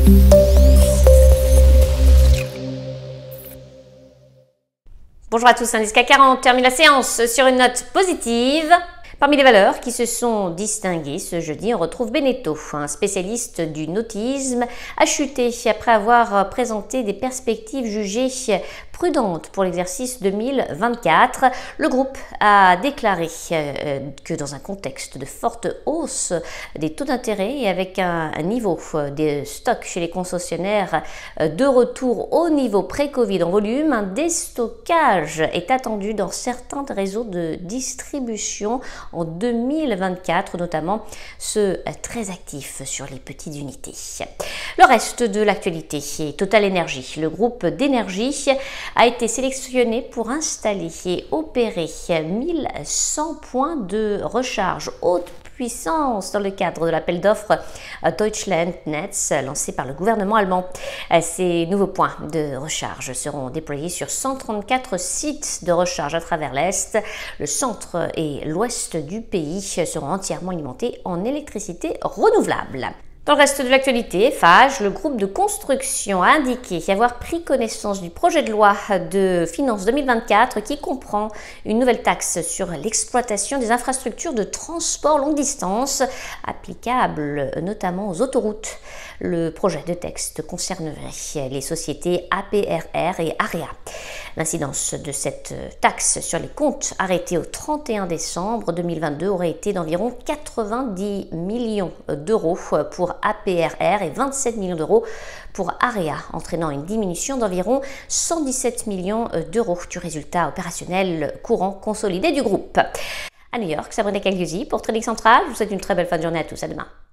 Bonjour à tous, indice CAC 40 termine la séance sur une note positive. Parmi les valeurs qui se sont distinguées ce jeudi, on retrouve Beneteau, un spécialiste du nautisme, a chuté après avoir présenté des perspectives jugées prudentes pour l'exercice 2024. Le groupe a déclaré que dans un contexte de forte hausse des taux d'intérêt et avec un niveau des stocks chez les concessionnaires de retour au niveau pré-Covid en volume, un déstockage est attendu dans certains réseaux de distribution en 2024, notamment ceux très actifs sur les petites unités. Le reste de l'actualité est Total Energy. Le groupe d'énergie a été sélectionné pour installer et opérer 1100 points de recharge haute puissance dans le cadre de l'appel d'offres Deutschlandnetz lancé par le gouvernement allemand. Ces nouveaux points de recharge seront déployés sur 134 sites de recharge à travers l'Est. Le centre et l'ouest du pays seront entièrement alimentés en électricité renouvelable. Dans le reste de l'actualité, Eiffage, le groupe de construction, a indiqué avoir pris connaissance du projet de loi de finances 2024 qui comprend une nouvelle taxe sur l'exploitation des infrastructures de transport longue distance applicable notamment aux autoroutes. Le projet de texte concernerait les sociétés APRR et AREA. L'incidence de cette taxe sur les comptes arrêtés au 31 décembre 2022 aurait été d'environ 90 millions d'euros pour APRR et 27 millions d'euros pour AREA, entraînant une diminution d'environ 117 millions d'euros du résultat opérationnel courant consolidé du groupe. À New York, Sabrina Cagliusi pour Trading Central. Je vous souhaite une très belle fin de journée à tous. À demain.